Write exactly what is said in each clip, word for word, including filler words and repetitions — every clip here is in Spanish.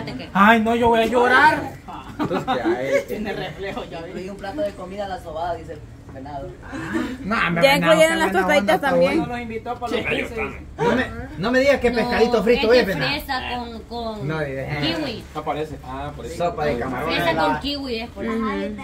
fíjate que... Ay, no, yo voy a llorar. Entonces, ¿qué hay? Tiene reflejo, ya vi. Un plato de comida a la sobada, dice el venado. No, me Ya incluyeron las tostaditas también. No nos invitó para los quince. No me, no me digas que pescadito No, frito es es, de venado. fresa con, con No, de- kiwi. Aparece. Ah, por eso. Sopa de camarón. Fresa con kiwi es por eso.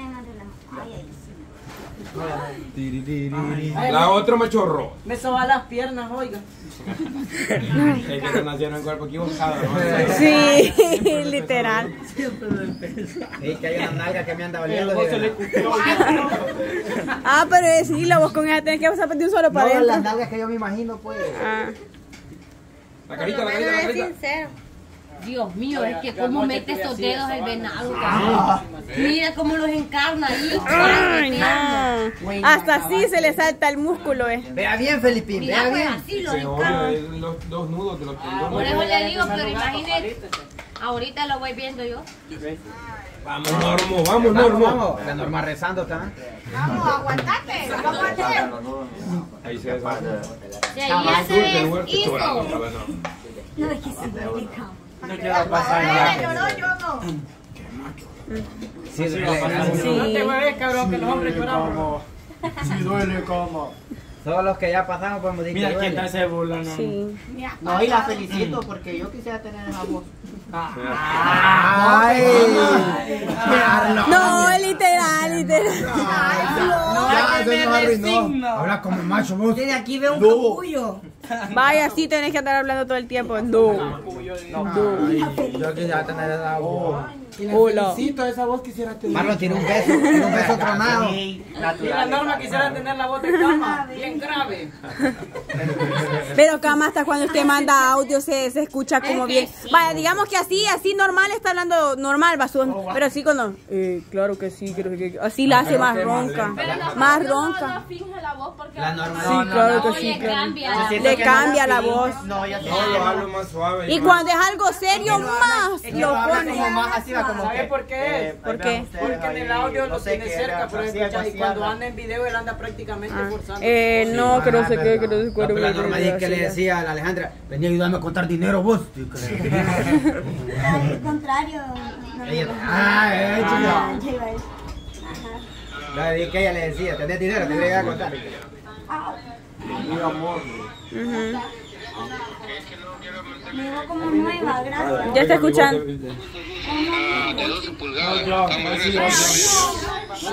La otra machorro. Me soba las piernas, oiga. Es que nacieron en cuerpo equivocado, ¿no? Sí, literal. Es que hay una nalga que me anda valiendo. Vos se le cupió. Ah, pero es sí, la vos con ella tenés que pasar de un solo para No, las adentro. nalgas que yo me imagino, pues. Ah. La carita, la carita, la carita. Dios mío, es que cómo mete esos dedos el venado, cabrón. Mira cómo los encarna ahí. Ay, no. Hasta así se le salta el músculo, eh. Vea bien, Felipín, Mira, vea pues bien. así los Sí, obvio, encarna. es los dos nudos de los tendones. Por eso le digo, pero imagínate. Ahorita lo voy viendo yo. Vamos, Normo, vamos, Vamos, Normo. vamos. La Norma rezando está. Vamos, aguantate. Vamos a hacer. Ahí se deshace. Si ahí ya se deshizo. No, es que se duele, cabrón. No quiero pasar Ella ya. lloró, yo no. Sí, Sí, va a pasar. Sí. No te mueves, cabrón, que los hombres lloramos. Sí, duele como. Todos los que ya pasamos podemos decir Mira que quién duele. está ese burlano. Sí. No, y la felicito porque yo quisiera tener esa voz. Ay. No, literal, literal. Ya, se nos arruinó. Habla como macho vos. Desde aquí veo un capullo. Vaya, sí tenés que estar hablando todo el tiempo. No. Ay, yo quisiera tener esa voz. Y la Hola. felicito, esa voz quisiera tener. Marlon tiene un beso, tiene un beso tronado. Y la Norma quisiera tener la voz de cama, bien grave. Pero cama hasta cuando usted manda audio se, se escucha como bien. Vaya, digamos que así, así normal está hablando normal, basón. Pero así cuando, eh, claro que sí, creo que así la hace más ronca, más ronca. finge la voz porque La Norma. Sí, claro que No, sí. le claro. cambia. Le cambia la voz. No, ya sé. No, lo hablo más suave. Y cuando es algo serio, más lo pone. como más así, va como ¿Sabes que, por qué? eh, ¿Por vean qué? ustedes Porque en el ahí, audio no lo sé tiene qué, cerca, vean, pero así, escucha, así y cuando habla. anda en video él anda prácticamente Ah, forzando. eh, no, que no sé qué, que no sé cuál. La Norma dice que le decía a la Alejandra, venía a ayudarme a contar dinero vos. al contrario. No, Ella, ah, eh, chica. no, chica. La dije que ella le decía, tenés dinero, te voy a contar. Mi amor. Ujú. Me digo como nueva, gracias. Ya está escuchando. De doce pulgadas. No, Está muy así bien. es.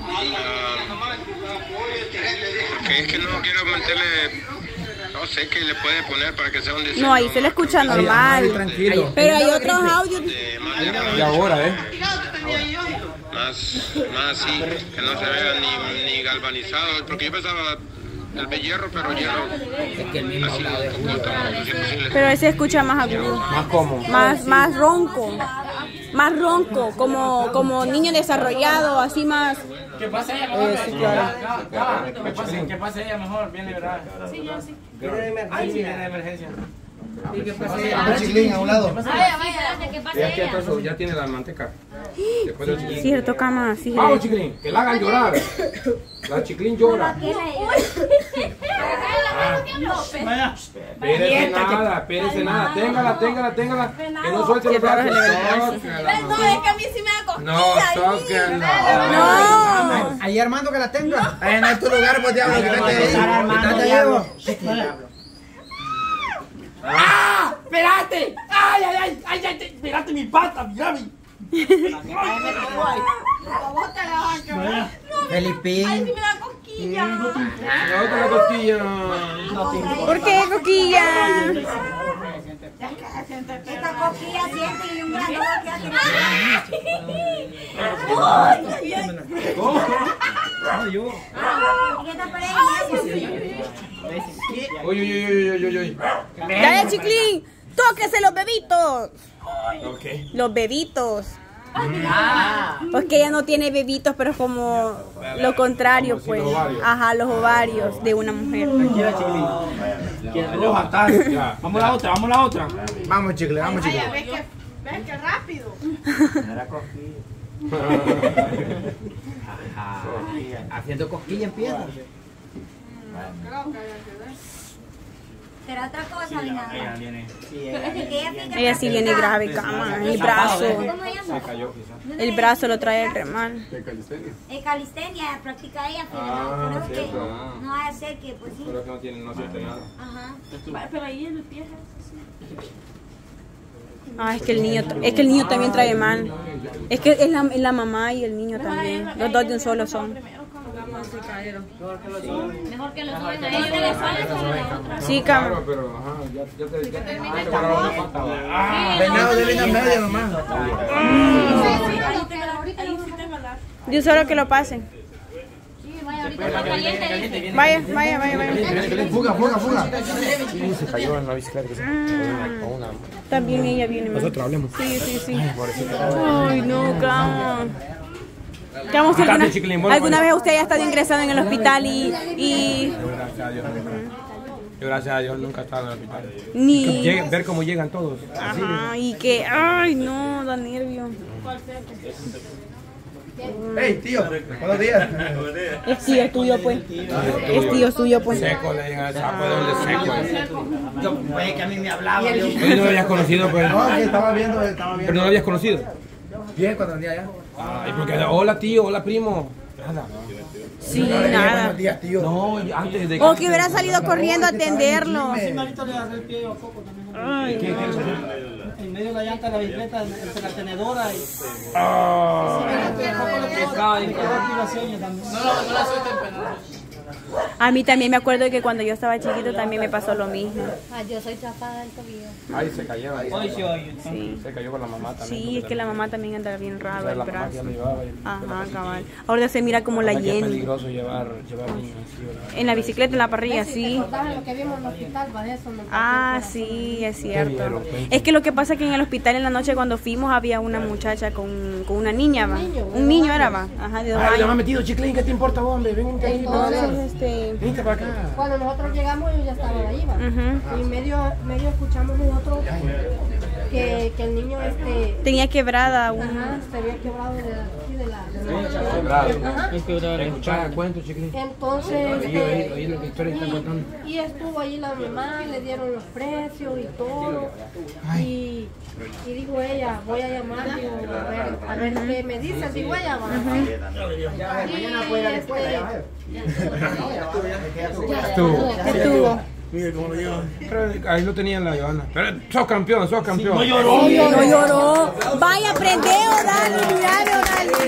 Porque es que no quiero meterle. No sé qué le puede poner para que sea un diseño. No, ahí se le escucha Ahí, normal. tranquilo. Pero hay otros audios. de más delgado, Y ahora, ¿eh? más, más así, que no se vea ni, ni galvanizado. Porque yo pensaba el de hierro, pero hierro. Es que el mismo Así, hablado de Julio. si es posible. Pero ese escucha más agudo. Más como. Más, más ronco. Más ronco, como, como niño desarrollado, así más. ¿Qué pasa ella mejor? Eh, sí, claro. ¿Qué pasa, ¿Qué pasa ella mejor? Viene, ¿verdad? Sí, yo sí. Ay, sí, viene de emergencia. ¿Y qué pasa ella? Un chiclín a un lado. Vaya, vaya, ¿qué pasa Ya que ella? entonces ya tiene la manteca. Después del chiclín. Cierto, cama, sí. Vamos, chiclín, que la hagan llorar. La chiclín llora. Vaya. Espérese nada, espérese nada. Téngala, téngala, téngala. Que no suelte los brazos. Tóquela, No, es que a mí sí me da No, tóquenla. No. Ahí Armando que la tenga. Ahí no es tu lugar, pues diablo, quítate ahí. Quítate ahí, vos. ¡Ah! ¡Espérate! ¡Ay, ay, ay! ¡Ay, ay! ¡Espérate mi pata, mira mi! Felipín. Me da cosquilla. La otra costilla. ¿Por qué, Coquilla? Esta cosquilla siente y un gran dolor que hace. ¿Cómo? ¿Qué te parece? Uy, uy, uy, uy, uy, uy. Dale, Chiclín. Tóquese los bebitos. Ok. Los bebitos. Porque ella no tiene bebitos, pero es como lo contrario, Como si pues. los ovarios. Ajá, los ovarios de una mujer. Roja, tal. Ya. Vamos a la otra, vamos a la otra. Vamos, chicle, vamos, chicle. ¿Ves que, ves que rápido? Haciendo cosquilla empieza. Será otra cosa, mi nada. Ella viene. Ella sí viene grave, cama. El brazo. ¿Cómo se llama? Se cayó quizás. El brazo lo trae re mal. Eh, calistenia, practica ella, pero Ah, creo que cierto, ah. no va a ser que, pues sí. Pero que no tiene, no siente nada. Ajá. Pero ahí en el pie. Ah, es que el niño, es que el niño también trae mal. Es que es la, es la mamá y el niño también. Los dos de un solo son. Mejor que lo suben a ellos de la espalda sobre la otra. Sí, cama. Claro, pero ajá, ya, ya te ya te pararon la pata. Ah, Venado de línea media nomás. Yo solo que lo pasen. Sí, vaya, ahorita está caliente. Vaya, vaya, vaya, vaya. Fuga, fuga, fuga. se cayó en la bicicleta. Con una. También ella viene mal. Nosotros hablemos. Sí, sí, sí. Ay, no, cama. Cama, ¿usted Date, alguna, chiquilín, bueno, alguna bueno. vez usted ya ha estado ingresado en el hospital y, y Gracias a Dios. Yo gracias a Dios nunca he estado en el hospital. ni... Lleguen- ver cómo llegan todos. Ajá, y que... Ay, no, da nervio. Hey, tío, buenos días. Es tío tuyo, pues. Es tío suyo, pues. Seco, le digan al sapo de donde seco. Yo, pues, que a mí me hablaba. Yo. Oye, no lo habías conocido, pues. No, que estaba viendo, estaba Pero viendo. no lo habías conocido. Bien, cuando andía allá. Ay, porque hola tío, hola primo. Nada. Sí, No le dije nada. buenos días, tío. No, antes de O que hubiera salido corriendo a atenderlo. Ahorita le agarré el pie a Coco también. Ay, ¿Qué quieres hacer? En medio de la llanta de la bicicleta, entre la tenedora y... Ah. Coco le tocaba y quedó activación también. a mí también me acuerdo que cuando yo estaba chiquito también me pasó lo mismo. Ah, yo soy chapada del tobillo. Ay, se cayó. Hoy sí, hoy. Sí. Se cayó con la mamá también. Sí, es que la mamá también anda bien O raro sea, el la mamá que ya brazo. lo llevaba. y- Ajá, cabal. Ahora se mira como la Ahora que es Jenny. peligroso llevar, llevar niños así, ¿verdad? En la bicicleta, en la parrilla, sí. lo que vimos en el hospital, para eso no. Ah, sí, es cierto. vieron? Cuéntame. Es que lo que pasa es que en el hospital en la noche cuando fuimos había una muchacha con, con una niña, va. Un niño era, va. Ajá, de dos Ay, le ha años. metido chiclín, ¿qué te importa, hombre? Ven aquí, Entonces, este... Vente para acá. Cuando nosotros llegamos, ellos ya estaban ahí, ¿va? ujú. Y medio, medio escuchamos nosotros que, que el niño este, Tenía quebrada un... ajá, se había quebrado de aquí de la, de la Quebrado. Ajá. Escuchá, cuento, chiclín. Entonces, Oí, oí, este, oí lo que historia están contando. y, y estuvo ahí la mamá, le dieron los precios y todo. Y, y dijo ella, voy a llamar, digo, a ver, a ver qué me dice, digo ella, va. Y este, Tú. ¿Qué tuvo? Mire cómo lo lleva. Pero ahí lo tenían la Joana. Pero sos campeón, sos campeón. No lloró. Vaya, prende, Odali, mira,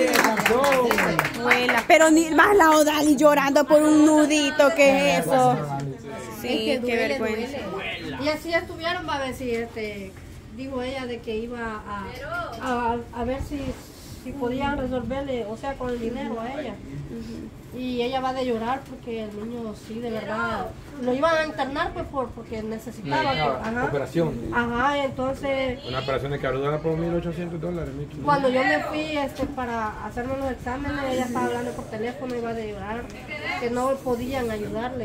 Odali. Vuela. Pero ni más la Odali llorando por un nudito, ¿qué es eso? Sí, es que qué duele, vergüenza. duele. Y así estuvieron para ver si, este, digo ella, de que iba a, a, a ver si, si podían resolverle, o sea, con el dinero a ella. Y ella va de llorar porque el niño sí, de verdad, lo iban a internar pues por, porque necesitaba. Necesitaba ajá. operación. Ajá, entonces Una operación de cabrón por mil ochocientos dólares. mil quinientos. cuando yo me fui este, para hacerme los exámenes, ella estaba hablando por teléfono, iba de llorar, que no podían ayudarle.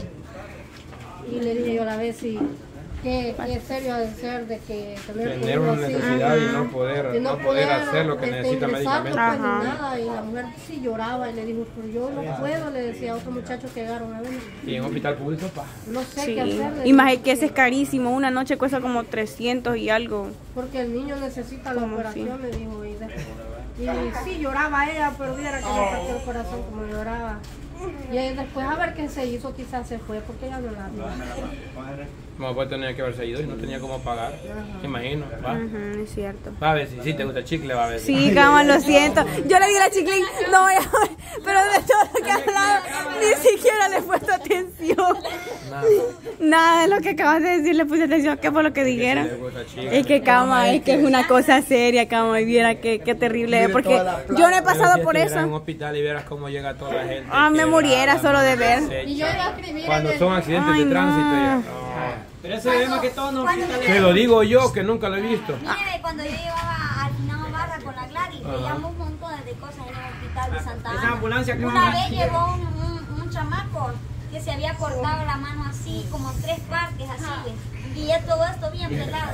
Y le dije yo a la vez si qué, qué serio ha de ser de que tener, Tener un una hijo así, necesidad y ajá, no poder, de no poder hacer lo que este, necesita ingresarlo, médicamente. pues, Ajá. ni nada. Y la mujer sí lloraba y le dijo, pero yo no puedo, le decía a otro muchacho que llegaron a ver, Y en un hospital público, pa. no sé Sí. qué hacer. Y más es que ese es carísimo. Una noche cuesta como trescientos y algo. Porque el niño necesita la ¿Cómo operación, me dijo. Y, de- y sí, lloraba ella, pero viera que le partió el corazón como lloraba. Y ahí después a ver qué se hizo, quizás se fue, porque ella no la vio. Como puede tener que haberse ido y no tenía cómo pagar. Imagino, va. Ujú, es cierto. Va a ver si sí te gusta el chicle, va a ver. Sí, cama, lo siento. Yo le di la chiclín, no voy a pero de todo lo que ha hablado, ni siquiera le he puesto atención. Nada. Nada de lo que acabas de decir le puse atención, ¿qué fue lo que dijeron? Le gusta el chicle. Es que, cama, es que es una cosa seria, cama, y viera qué, qué terrible es, porque yo no he pasado por En un eso. hospital y verás cómo llega toda la gente. Ah, me quebrada, muriera solo de ver. deshecha. Y yo iba a escribir Cuando en el- son accidentes Ay, de tránsito, no. ya. No. Pero eso se ve más que todo en los hospitales. Te lo digo yo que nunca lo he visto. Mire, cuando yo llevaba al final Barra con la Gladys, veíamos un montón de cosas en el hospital de Santa Esa Ana. ambulancia que Una van a- vez llegó un, un, un chamaco que se había cortado la mano así, como en tres partes, así, ¿ves? Y ya todo esto bien pelado.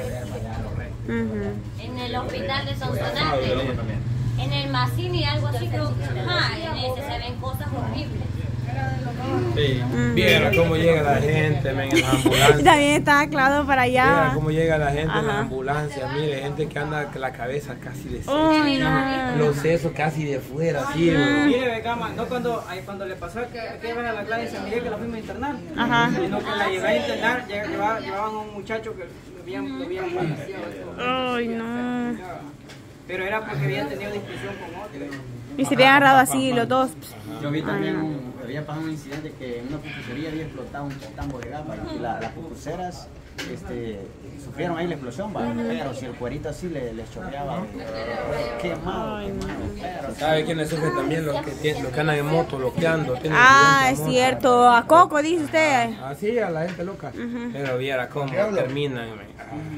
Ujú. En el hospital de Sonsonate, en el Massini, algo así, creo que ajá, en ese se ven cosas horribles. Sí. Viera cómo llega la gente, men, en las ambulancias. También está claro para allá. Viera cómo llega la gente Ajá. en las ambulancias. Mire, gente que anda con la cabeza casi de Uy, seco, no. los sesos casi de fuera, así. Mire, Becama, no cuando, ahí cuando le pasó que, que iban a la clase de San Miguel que la fuimos a internar, Ajá. sino que la llevé a internar, lle- llevaba- llevaban a un muchacho que lo habían, lo habían fantaseado. Ay, no. Pero era porque habían tenido discusión con otro. Y se habían agarrado así los dos. Yo vi también, un, había pasado un incidente que en una pupusería había explotado un tambo de gas, ¿va? Y la, las pupuseras este, sufrieron ahí la explosión, ¿va? Pero si el cuerito así le, les chorreaba, de- quemado, quemado, pero... ¿Sabe quiénes sufren también? Los que, tienen, los que andan en moto, bloqueando. tienen Ah, accidentes es de moto. cierto. A Coco, dice usted. Así a la gente loca. Pero viera cómo terminan, men.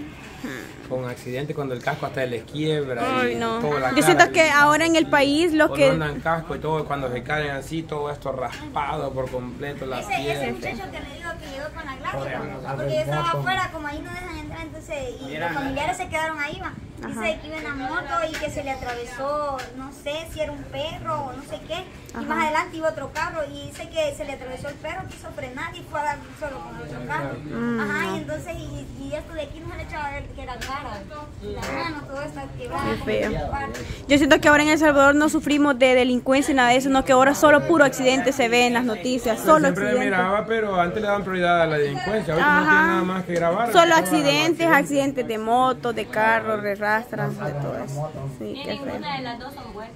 Con accidente cuando el casco hasta les quiebra. Ay, y no. toda la Yo cara siento les- que ahora en el país lo Cuando que... andan casco y todo, cuando se caen así, todo esto raspado por completo, la Ese, ese piel. muchacho que le digo que llegó con la Glacia, porque yo estaba afuera, como ahí no dejan entrar, entonces, y los familiares se quedaron ahí, va. Dice que iba en la moto y que se le atravesó, no sé si era un perro o no sé qué, y Ajá. más adelante iba otro carro y dice que se le atravesó el perro, quiso frenar y fue a dar solo con el otro carro. Mm. Ajá, y entonces, y, y esto de aquí no se le echaba a ver que era cara, y la mano, todo esto quebrado. Qué feo. Yo siento que ahora en El Salvador no sufrimos de delincuencia y nada de eso, sino que ahora solo puro accidente se ve en las noticias, solo Siempre accidentes. miraba, pero antes le daban prioridad a la delincuencia. Ahorita no Ajá. tiene nada más que grabar. Solo accidentes, accidentes de moto, de carro, de rastras, de todo eso. Sí, qué feo. Ninguna de las dos son buenas.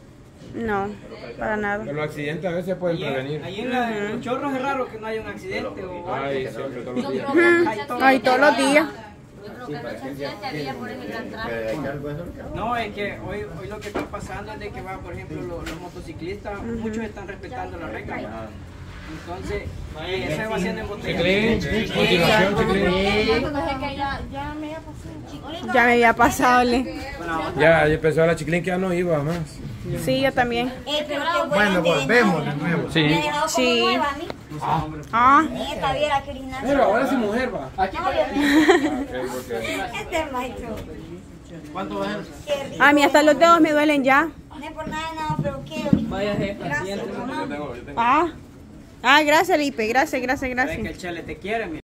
No, para nada. Pero los accidentes a veces pueden Ahí en, prevenir. ahí en, la, en los chorros es raro que no haya un accidente o algo. Ay, siempre, todos los días. Ujú. Ay, todos los días. Yo creo que mucha accidente había por ese gran tráfico. No, es que hoy, hoy lo que está pasando es de que va, por ejemplo, los, los motociclistas, muchos están respetando las reglas. Entonces, eh, se va haciendo en Chiclín, botella. continuación, Chiclín. Ya me había pasado, le. Ya, ya empezó la Chiclín que ya no iba más. Sí, yo también. Eh, pero qué Bueno, buena volvemos de nuevo. Sí. Me ha dejado como Sí. nueva a mí. Ah, Neta, viera que original. Pero ahora sí mujer va. No, obviamente. Este maestro. ¿Cuánto va a ser? Qué rico. a mí hasta los dedos me duelen ya. No es por nada, no, pero qué original. Vaya jefa, Gracias, siéntese. mamá. Ah, ah, gracias, Lipe. Gracias, gracias, Ves gracias. que el chele te quiere, mira.